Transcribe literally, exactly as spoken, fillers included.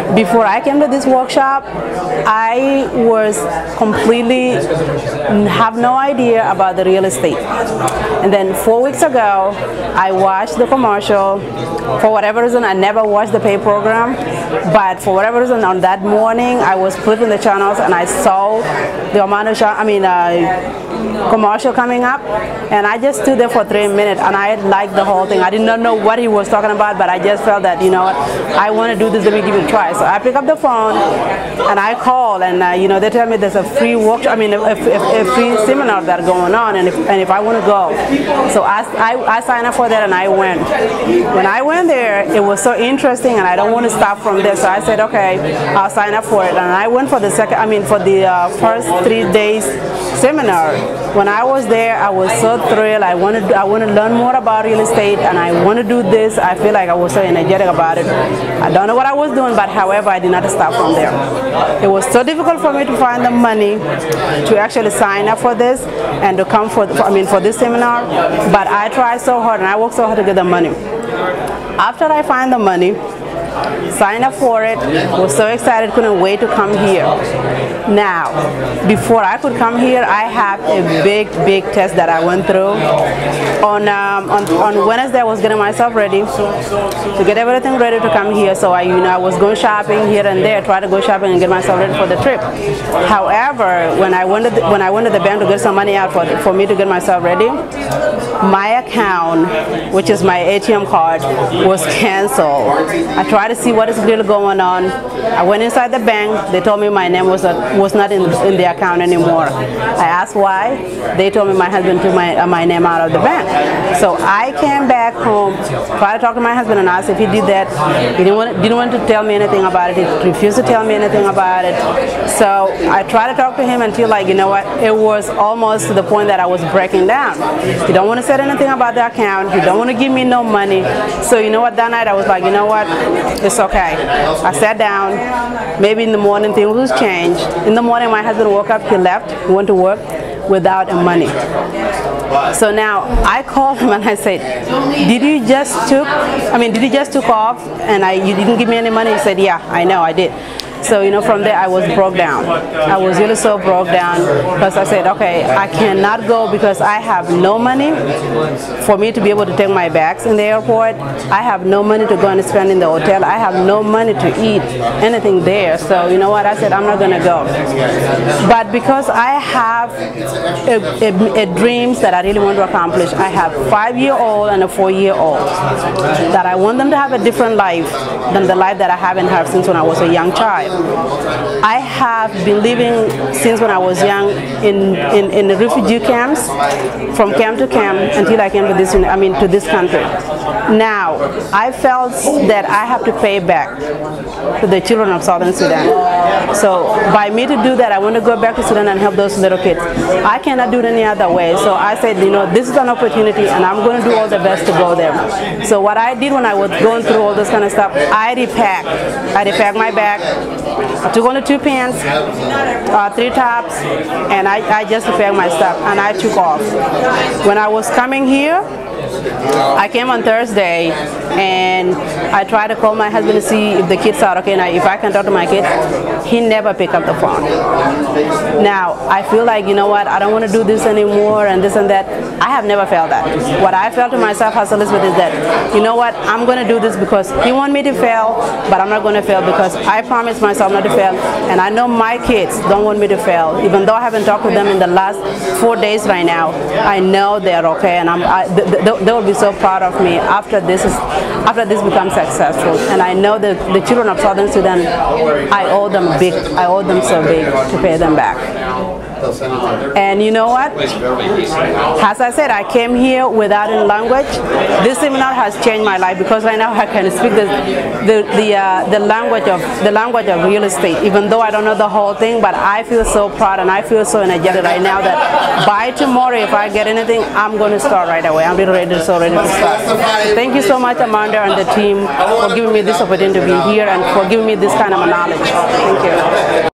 before I came to this workshop, I was completely have no idea about the real estate. And then four weeks ago, I watched the commercial. For whatever reason, I never watched the pay program, but for whatever reason, on that morning, I was flipping the channels and I saw the amount of, I mean, uh, commercial coming up, and I just stood there for three minutes and I liked the whole thing. I did not know what he was talking about, but I just felt that, you know what, I want to do this, let me give it a try. So I pick up the phone and I call, and uh, you know, they tell me there's a free workshop, I mean a, a, a free seminar that's going on, and if, and if I want to go. So I, I, I signed up for that and I went. When I went there, it was so interesting and I don't want to stop from there, so I said, okay, I'll sign up for it. And I went for the second, I mean for the uh, first three days seminar. When I was there, I was so thrilled. I wanted, I want to learn more about real estate, and I want to do this. I feel like I was so energetic about it. I don't know what I was doing, but however, I did not stop from there. It was so difficult for me to find the money to actually sign up for this and to come for, for I mean, for this seminar. But I tried so hard, and I worked so hard to get the money. After I find the money, signed up for it, was so excited, couldn't wait to come here. Now, before I could come here, I have a big, big test that I went through. On, um, on, on Wednesday, I was getting myself ready to get everything ready to come here. So I, you know, I was going shopping here and there, try to go shopping and get myself ready for the trip. However, when I went to the, when I went to the bank to get some money out for, for me to get myself ready, my account, which is my A T M card, was canceled. I tried to see what is really going on. I went inside the bank. They told me my name was a, was not in, in the account anymore. I asked why. They told me my husband took my, uh, my name out of the bank. So I came back home, tried to talk to my husband and asked if he did that. He didn't want, didn't want to tell me anything about it. He refused to tell me anything about it. So I tried to talk to him until, like, you know what, it was almost to the point that I was breaking down. He don't want to say anything about the account. He don't want to give me no money. So you know what, that night I was like, you know what, it's okay. I sat down. Maybe in the morning things will change. In the morning my husband woke up, he left, he went to work without money. So now I called him and I said, did you just took, I mean, did you just took off and I, you didn't give me any money? He said, yeah, I know, I did. So, you know, from there I was broke down. I was really so broke down because I said, okay, I cannot go because I have no money for me to be able to take my bags in the airport. I have no money to go and spend in the hotel. I have no money to eat anything there. So, you know what, I said, I'm not going to go. But because I have a, a, a dreams that I really want to accomplish, I have a five-year-old and a four-year-old that I want them to have a different life than the life that I haven't had since when I was a young child. I have been living since when I was young in, in, in the refugee camps, from camp to camp until I came to this, I mean, to this country. Now, I felt that I have to pay back to the children of Southern Sudan. So by me to do that, I want to go back to Sudan and help those little kids. I cannot do it any other way. So I said, you know, this is an opportunity and I'm going to do all the best to go there. So what I did when I was going through all this kind of stuff, I repacked. I repacked my bag. I took only two pants, uh, three tops, and I, I just repacked my stuff and I took off. When I was coming here, I came on Thursday and I tried to call my husband to see if the kids are okay. Now, if I can talk to my kids, he never picked up the phone. Now, I feel like, you know what, I don't want to do this anymore and this and that. I have never felt that. What I felt to myself as Elizabeth is that, you know what, I'm going to do this because he wants me to fail, but I'm not going to fail because I promised myself not to fail. And I know my kids don't want me to fail. Even though I haven't talked to them in the last four days right now, I know they're okay, and I'm, I, they, they will be so proud of me after this is, after this becomes successful. And I know that the children of Southern Sudan, I owe them big. I owe them so big to pay them back. And you know what? As I said, I came here without any language. This seminar has changed my life because right now I can speak the the the, uh, the language of the language of real estate. Even though I don't know the whole thing, but I feel so proud and I feel so energetic right now that by tomorrow, if I get anything, I'm going to start right away. I'm really ready, so ready to start. Thank you so much, Amanda and the team, for giving me this opportunity to be here and for giving me this kind of knowledge. Thank you.